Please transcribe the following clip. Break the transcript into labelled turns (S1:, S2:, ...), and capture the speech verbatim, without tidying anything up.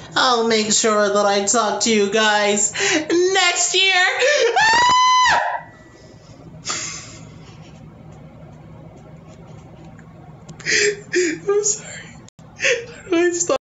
S1: I'll make sure that I talk to you guys next year. I'm sorry. How do I stop?